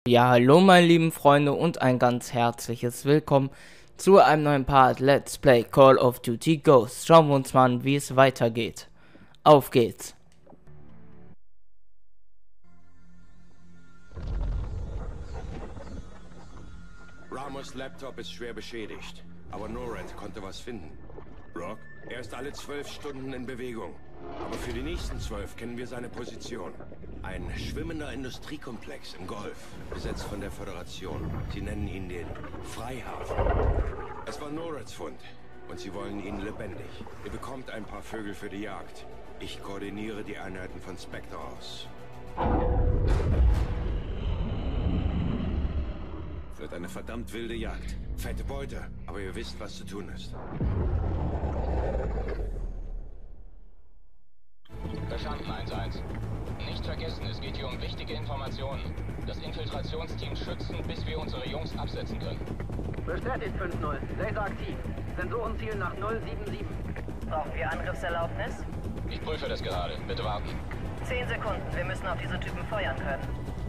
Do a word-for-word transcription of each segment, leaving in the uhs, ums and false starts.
Ja, hallo meine lieben Freunde und ein ganz herzliches Willkommen zu einem neuen Part Let's Play Call of Duty Ghosts. Schauen wir uns mal an, wie es weitergeht. Auf geht's. Ramos' Laptop ist schwer beschädigt, aber NORAD konnte was finden. Rock? Er ist alle zwölf Stunden in Bewegung. Aber für die nächsten zwölf kennen wir seine Position. Ein schwimmender Industriekomplex im Golf, besetzt von der Föderation. Sie nennen ihn den Freihafen. Es war NORADs Fund und sie wollen ihn lebendig. Ihr bekommt ein paar Vögel für die Jagd. Ich koordiniere die Einheiten von Spectre aus. Wird eine verdammt wilde Jagd. Fette Beute, aber ihr wisst, was zu tun ist. Verstanden, eins eins. Nicht vergessen, es geht hier um wichtige Informationen. Das Infiltrationsteam schützen, bis wir unsere Jungs absetzen können. Bestätigt fünf null. Laser aktiv. Sensoren zielen nach null sieben sieben. Brauchen wir Angriffserlaubnis? Ich prüfe das gerade. Bitte warten. Zehn Sekunden. Wir müssen auf diese Typen feuern können.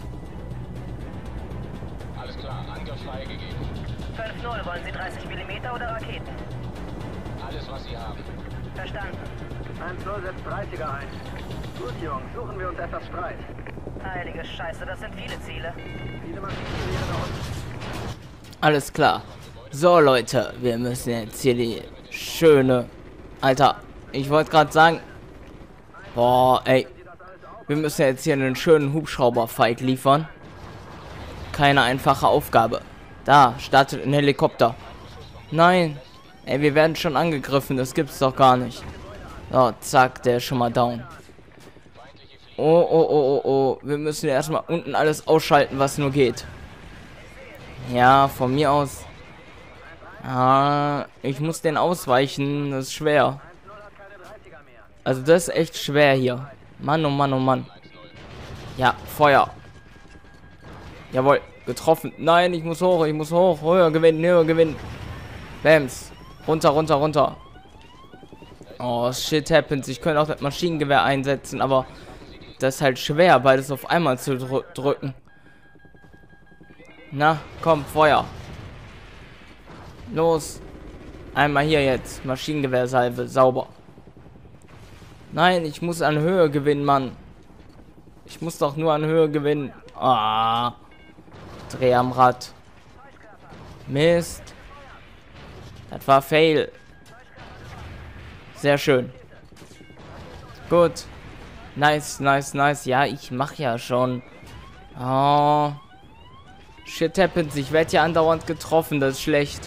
Alles klar, Angriff freigegeben. fünf null. Wollen Sie dreißig Millimeter oder Raketen? Alles, was Sie haben. Verstanden. eins null setzt dreißiger ein. Gut, Jungs. Suchen wir uns etwas Streit. Heilige Scheiße, das sind viele Ziele. Viele Maschinengewehre da unten. Alles klar. So Leute, wir müssen jetzt hier die schöne... Alter, ich wollte gerade sagen... Boah, ey. Wir müssen jetzt hier einen schönen Hubschrauber-Fight liefern. Keine einfache Aufgabe. Da, startet ein Helikopter. Nein. Ey, wir werden schon angegriffen. Das gibt's doch gar nicht. So, zack, der ist schon mal down. Oh, oh, oh, oh, oh. Wir müssen erstmal unten alles ausschalten, was nur geht. Ja, von mir aus. Ah, ich muss den ausweichen. Das ist schwer. Also das ist echt schwer hier. Mann, oh Mann, oh Mann. Ja, Feuer. Jawohl, getroffen. Nein, ich muss hoch, ich muss hoch. Höher gewinnen, höher gewinnen. Bams. Runter, runter, runter. Oh, shit happens. Ich könnte auch das Maschinengewehr einsetzen, aber das ist halt schwer, beides auf einmal zu drü drücken. Na, komm, Feuer. Los. Einmal hier jetzt. Maschinengewehrsalve, sauber. Nein, ich muss an Höhe gewinnen, Mann. Ich muss doch nur an Höhe gewinnen. Ah. Dreh am Rad. Mist. Das war Fail. Sehr schön. Gut. Nice, nice, nice. Ja, ich mache ja schon. Oh. Shit happens. Ich werde ja andauernd getroffen. Das ist schlecht.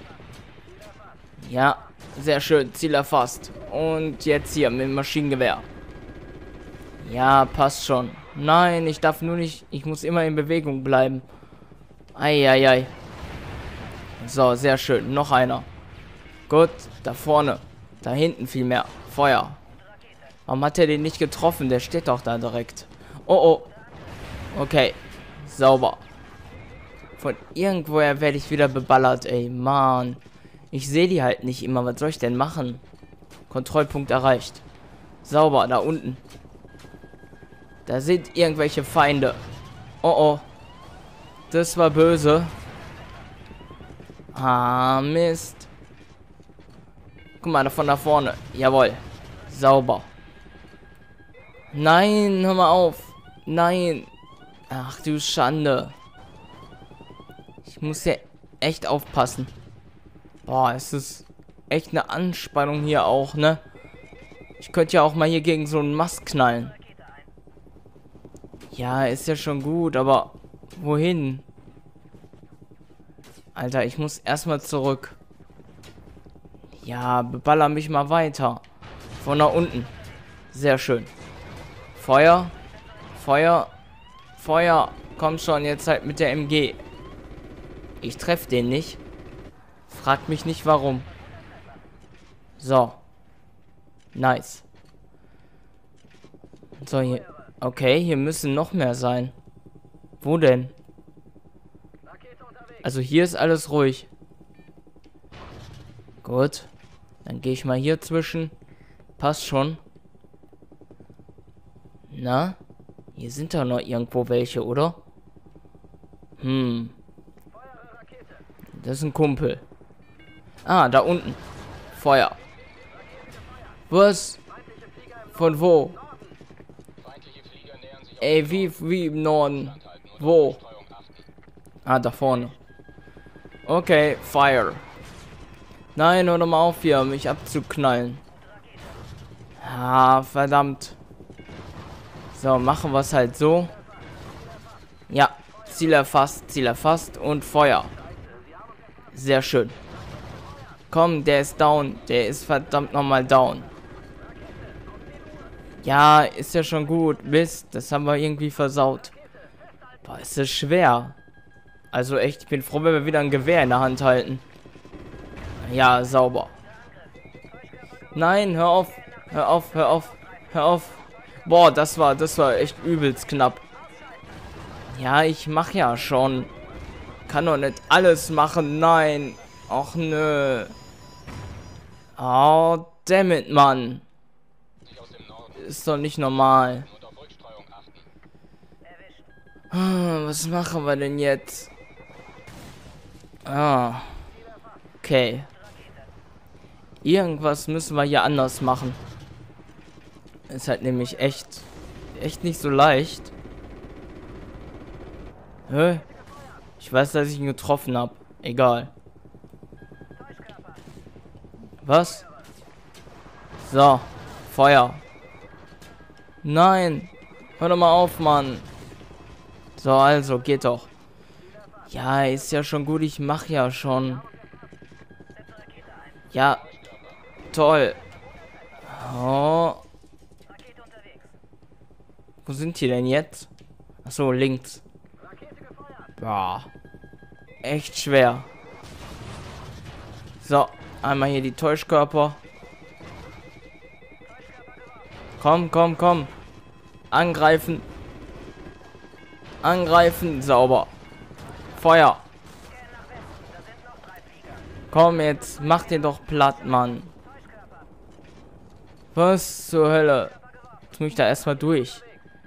Ja, sehr schön. Ziel erfasst. Und jetzt hier mit dem Maschinengewehr. Ja, passt schon. Nein, ich darf nur nicht... Ich muss immer in Bewegung bleiben. Eieiei. So, sehr schön. Noch einer. Gut, da vorne. Da hinten viel mehr. Feuer. Warum hat er den nicht getroffen? Der steht doch da direkt. Oh, oh. Okay. Sauber. Von irgendwoher werde ich wieder beballert, ey. Mann. Ich sehe die halt nicht immer. Was soll ich denn machen? Kontrollpunkt erreicht. Sauber, da unten. Da sind irgendwelche Feinde. Oh, oh. Das war böse. Ah, Mist. Guck mal, da von da vorne. Jawohl. Sauber. Nein, hör mal auf. Nein. Ach du Schande. Ich muss ja echt aufpassen. Boah, es ist echt eine Anspannung hier auch, ne? Ich könnte ja auch mal hier gegen so einen Mast knallen. Ja, ist ja schon gut, aber wohin? Alter, ich muss erstmal zurück. Ja, beballer mich mal weiter. Von da unten. Sehr schön. Feuer. Feuer. Feuer. Komm schon, jetzt halt mit der M G. Ich treffe den nicht. Fragt mich nicht warum. So. Nice. So, hier. Okay, hier müssen noch mehr sein. Wo denn? Also hier ist alles ruhig. Gut. Dann gehe ich mal hier zwischen. Passt schon. Na? Hier sind doch noch irgendwo welche, oder? Hm. Das ist ein Kumpel. Ah, da unten. Feuer. Was? Von wo? Ey, wie, wie im Norden? Wo? Ah, da vorne. Okay, Fire. Nein, hör doch mal auf hier, mich abzuknallen. Ah, verdammt. So, machen wir es halt so. Ja, Ziel erfasst, Ziel erfasst und Feuer. Sehr schön. Komm, der ist down. Der ist verdammt nochmal down. Ja, ist ja schon gut. Mist, das haben wir irgendwie versaut. Boah, ist das schwer. Also echt, ich bin froh, wenn wir wieder ein Gewehr in der Hand halten. Ja, sauber. Nein, hör auf. Hör auf, hör auf. Hör auf. Boah, das war, das war echt übelst knapp. Ja, ich mach ja schon. Kann doch nicht alles machen. Nein. Ach nö. Oh, dammit, Mann. Ist doch nicht normal. Ah, was machen wir denn jetzt? Ah. Okay. Irgendwas müssen wir hier anders machen. Ist halt nämlich echt, echt nicht so leicht. Hä? Ich weiß, dass ich ihn getroffen habe. Egal. Was? So. Feuer. Nein. Hör doch mal auf, Mann. So, also, geht doch. Ja, ist ja schon gut. Ich mache ja schon. Ja. Toll. Oh. Wo sind die denn jetzt? Achso, links. Boah. Echt schwer. So, einmal hier die Täuschkörper. Komm, komm, komm. Angreifen. Angreifen. Sauber. Feuer. Komm jetzt. Mach den doch platt, Mann. Was zur Hölle? Jetzt muss ich da erstmal durch.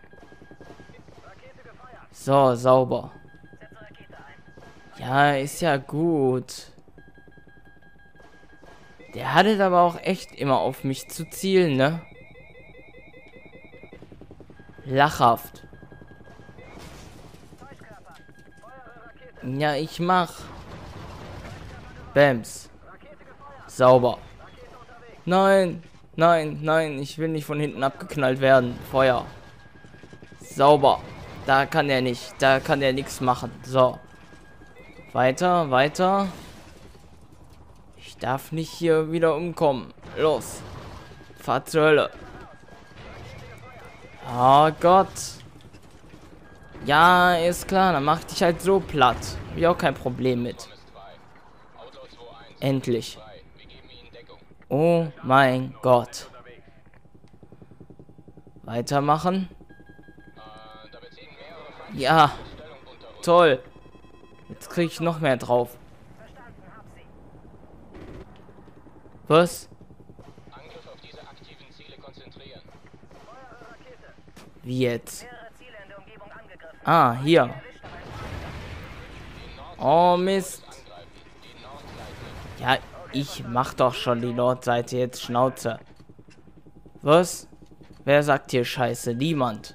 So, sauber. Ja, ist ja gut. Der hatte aber auch echt immer auf mich zu zielen, ne? Lachhaft. Ja, ich mach. Bams. Sauber. Nein, nein, nein, ich will nicht von hinten abgeknallt werden. Feuer. Sauber. Da kann er nicht, da kann er nichts machen. So. Weiter, weiter. Ich darf nicht hier wieder umkommen. Los. Fahr zur Hölle. Oh Gott. Ja, ist klar. Dann mach dich halt so platt. Hab ich auch kein Problem mit. Endlich. Oh mein Gott. Weitermachen. Ja. Toll. Jetzt kriege ich noch mehr drauf. Was? Wie jetzt? Ah, hier. Oh Mist. Ja, ich mach doch schon die Nordseite jetzt, Schnauze. Was? Wer sagt hier Scheiße? Niemand.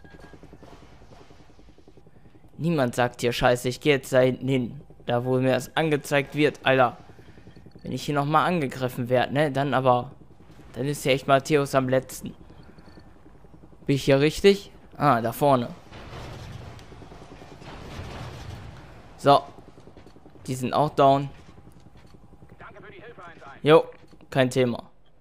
Niemand sagt hier Scheiße. Ich gehe jetzt da hinten hin. Da, wo mir das angezeigt wird. Alter. Wenn ich hier nochmal angegriffen werde, ne? Dann aber... Dann ist ja echt Matthäus am letzten. Bin ich hier richtig? Ah, da vorne. So. Die sind auch down. Jo, kein Thema.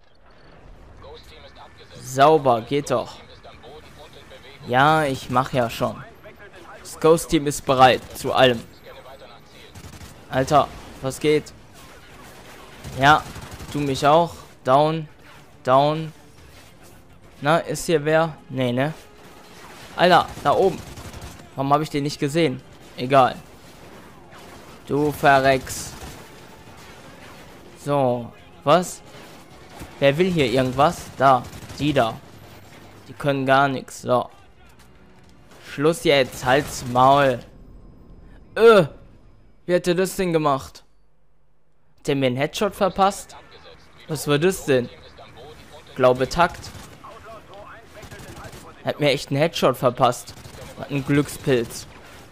Sauber, geht doch. Ja, ich mache ja schon. Das Ghost Team ist bereit zu allem. Alter, was geht? Ja, du mich auch. Down, down. Na, ist hier wer? Nee, ne? Alter, da oben. Warum habe ich den nicht gesehen? Egal. Du verreckst. So, was? Wer will hier irgendwas? Da, die da. Die können gar nichts. So. Schluss jetzt, halt's Maul. Äh, wie hat der das denn gemacht? Hat der mir einen Headshot verpasst? Was war das denn? Glaube Takt. Hat mir echt einen Headshot verpasst. Hat einen Glückspilz.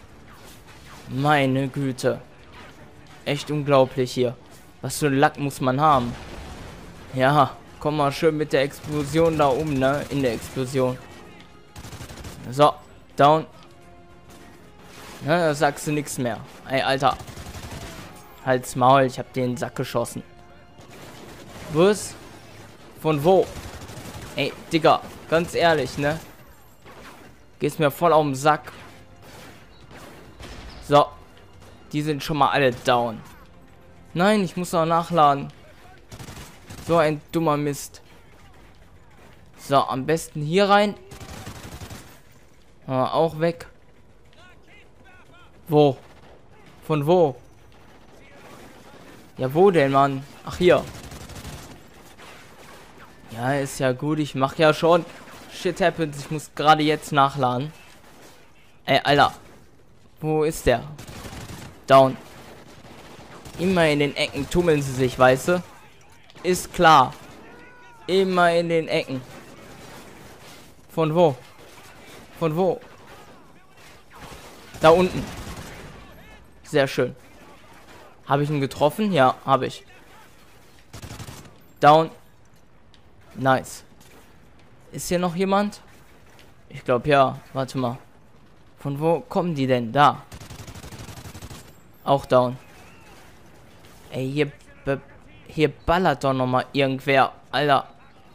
Meine Güte. Echt unglaublich hier. Was für ein Lack muss man haben? Ja, komm mal schön mit der Explosion da um, ne? In der Explosion. So, down. Na, da sagst du nichts mehr. Ey, Alter. Halt's Maul, ich hab den Sack geschossen. Was? Von wo? Ey, Digga, ganz ehrlich, ne? Gehst mir voll auf den Sack. So. Die sind schon mal alle down. Nein, ich muss noch nachladen. So ein dummer Mist. So, am besten hier rein. Ah, auch weg. Wo? Von wo? Ja, wo denn, Mann? Ach, hier. Ja, ist ja gut. Ich mach ja schon. Shit happens. Ich muss gerade jetzt nachladen. Ey, Alter. Wo ist der? Down. Immer in den Ecken tummeln sie sich, weißt du? Ist klar. Immer in den Ecken. Von wo? Von wo? Da unten. Sehr schön. Habe ich ihn getroffen? Ja, habe ich. Down. Nice. Ist hier noch jemand? Ich glaube ja. Warte mal. Von wo kommen die denn? Da. Auch down. Ey, hier, hier ballert doch noch mal irgendwer. Alter.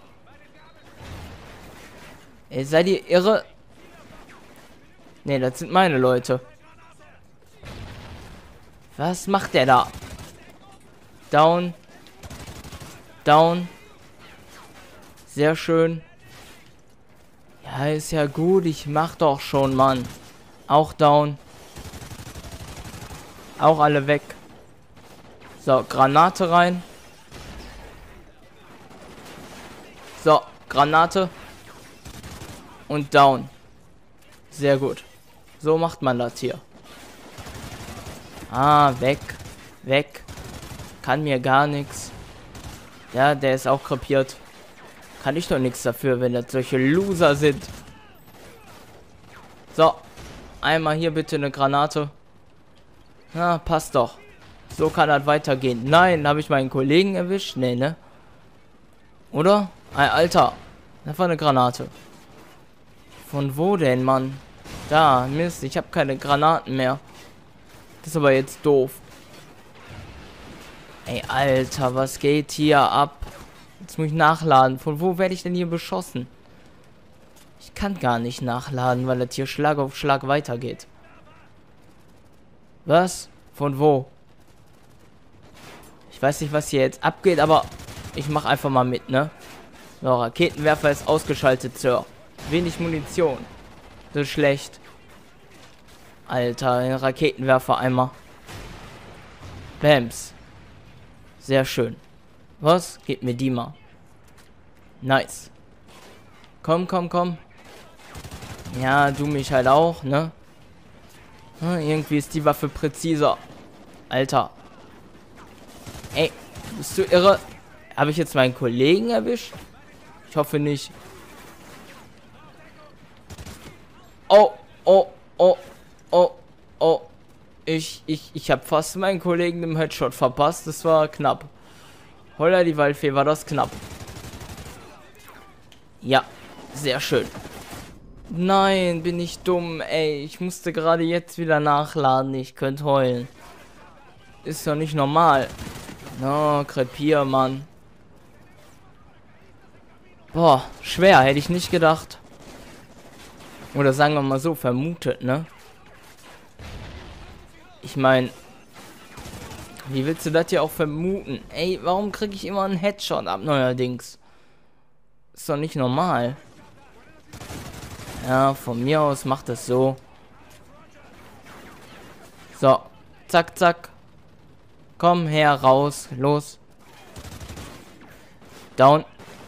Ey, seid ihr irre? Ne, das sind meine Leute. Was macht der da? Down. Down. Sehr schön. Ja, ist ja gut. Ich mach doch schon, Mann. Auch down. Auch alle weg. So, Granate rein. So, Granate. Und down. Sehr gut. So macht man das hier. Ah, weg. Weg. Kann mir gar nichts. Ja, der ist auch krepiert. Kann ich doch nichts dafür, wenn das solche Loser sind. So. Einmal hier bitte eine Granate. Na, passt doch. So kann das weitergehen. Nein, habe ich meinen Kollegen erwischt? Nee, ne? Oder? Ey, Alter. Das war eine Granate. Von wo denn, Mann? Da, Mist, ich habe keine Granaten mehr. Das ist aber jetzt doof. Ey, Alter, was geht hier ab? Jetzt muss ich nachladen. Von wo werde ich denn hier beschossen? Ich kann gar nicht nachladen, weil das hier Schlag auf Schlag weitergeht. Was? Von wo? Ich weiß nicht, was hier jetzt abgeht, aber ich mache einfach mal mit, ne? So, Raketenwerfer ist ausgeschaltet, Sir. Wenig Munition. Das ist schlecht. Alter, ein Raketenwerfer einmal. Bams. Sehr schön. Was? Gib mir die mal. Nice. Komm, komm, komm. Ja, du mich halt auch, ne? Hm, irgendwie ist die Waffe präziser. Alter. Ey, bist du irre? Habe ich jetzt meinen Kollegen erwischt? Ich hoffe nicht. Oh, oh, oh, oh, oh. Ich, ich, ich habe fast meinen Kollegen im Headshot verpasst. Das war knapp. Holla die Waldfee, war das knapp. Ja, sehr schön. Nein, bin ich dumm, ey. Ich musste gerade jetzt wieder nachladen. Ich könnte heulen. Ist doch nicht normal. No, krepier, Mann. Boah, schwer, hätte ich nicht gedacht. Oder sagen wir mal so, vermutet, ne? Ich meine, wie willst du das hier auch vermuten? Ey, warum kriege ich immer einen Headshot ab neuerdings? Ist doch nicht normal. Ja, von mir aus macht es so. So, zack, zack. Komm her, raus, los. Down.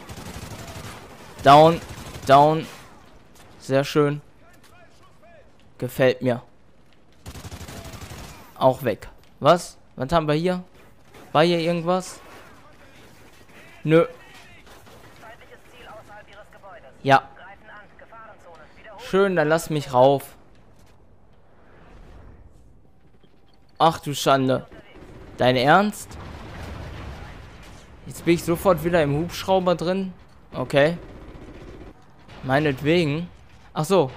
Down, down. Sehr schön. Gefällt mir. Auch weg. Was? Was haben wir hier? War hier irgendwas? Nö. Feindliches Ziel außerhalb Ihres Gebäudes. Ja. Greifen an. Gefahrenzone. Wiederholt. Schön, dann lass mich rauf. Ach du Schande. Dein Ernst? Jetzt bin ich sofort wieder im Hubschrauber drin. Okay. Meinetwegen. Ach so.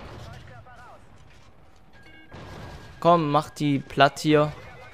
Komm, mach die platt hier.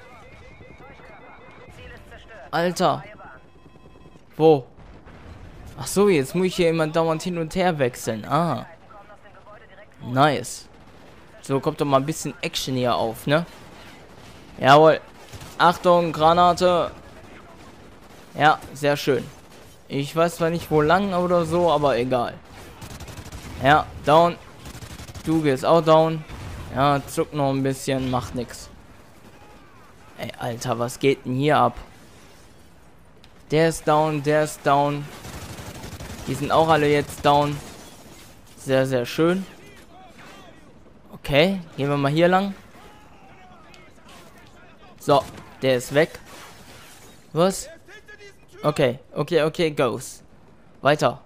Ziel ist zerstört. Alter. Freie Bahn. Wo? Ach so, jetzt muss ich hier immer dauernd hin und her wechseln. Ah. Kommen aus dem Gebäude direkt vor. Nice. So, kommt doch mal ein bisschen Action hier auf, ne? Jawohl. Achtung, Granate. Ja, sehr schön. Ich weiß zwar nicht, wo lang oder so, aber egal. Ja, down. Du gehst auch down. Ja, zuck noch ein bisschen, macht nix. Ey, Alter, was geht denn hier ab? Der ist down, der ist down. Die sind auch alle jetzt down. Sehr, sehr schön. Okay, gehen wir mal hier lang. So, der ist weg. Was? Okay, okay, okay, goes. Weiter.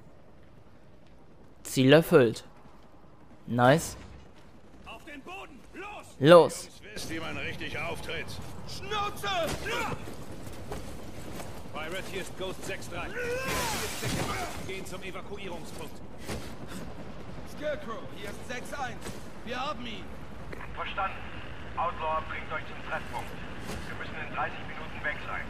Ziel erfüllt. Nice. Auf den Boden! Los! Los. Wisst, wie man richtig auftritt. Schnauze! Pirate, hier ist Ghost sechs drei. Wir gehen zum Evakuierungspunkt. Scarecrow, hier ist sechs eins. Wir haben ihn. Verstanden. Outlaw bringt euch zum Treffpunkt. Wir müssen in dreißig Minuten weg sein.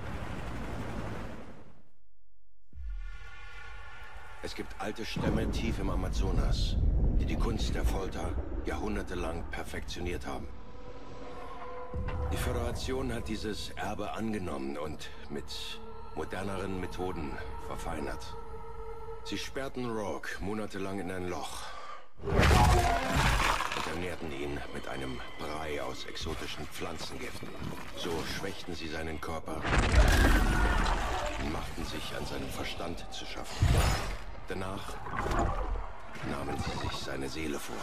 Es gibt alte Stämme tief im Amazonas, die die Kunst der Folter jahrhundertelang perfektioniert haben. Die Föderation hat dieses Erbe angenommen und mit moderneren Methoden verfeinert. Sie sperrten Rogue monatelang in ein Loch und ernährten ihn mit einem Brei aus exotischen Pflanzengiften. So schwächten sie seinen Körper und machten sich an seinem Verstand zu schaffen. Danach nahmen sie sich seine Seele vor.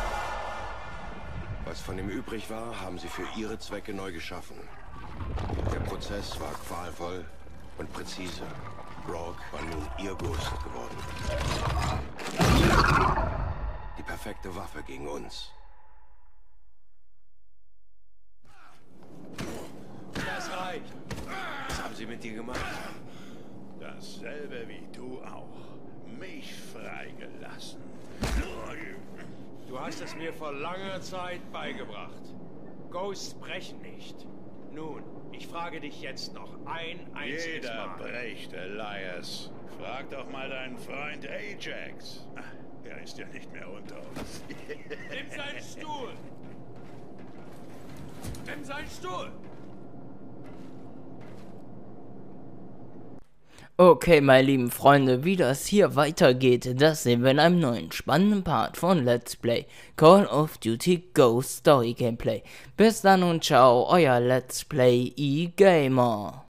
Was von ihm übrig war, haben sie für ihre Zwecke neu geschaffen. Der Prozess war qualvoll und präzise. Rogue war nun ihr Ghost geworden. Die perfekte Waffe gegen uns. Das reicht. Was haben sie mit dir gemacht? Dasselbe wie du auch. Mich freigelassen. Du hast es mir vor langer Zeit beigebracht. Ghosts brechen nicht. Nun, ich frage dich jetzt noch ein einziges Jeder Mal. bricht, Elias. Frag doch mal deinen Freund Ajax. Ach, er ist ja nicht mehr unter uns. Nimm seinen Stuhl! Nimm seinen Stuhl! Okay, meine lieben Freunde, wie das hier weitergeht, das sehen wir in einem neuen spannenden Part von Let's Play Call of Duty Ghost Story Gameplay. Bis dann und ciao, euer Let's Play E-Gamer.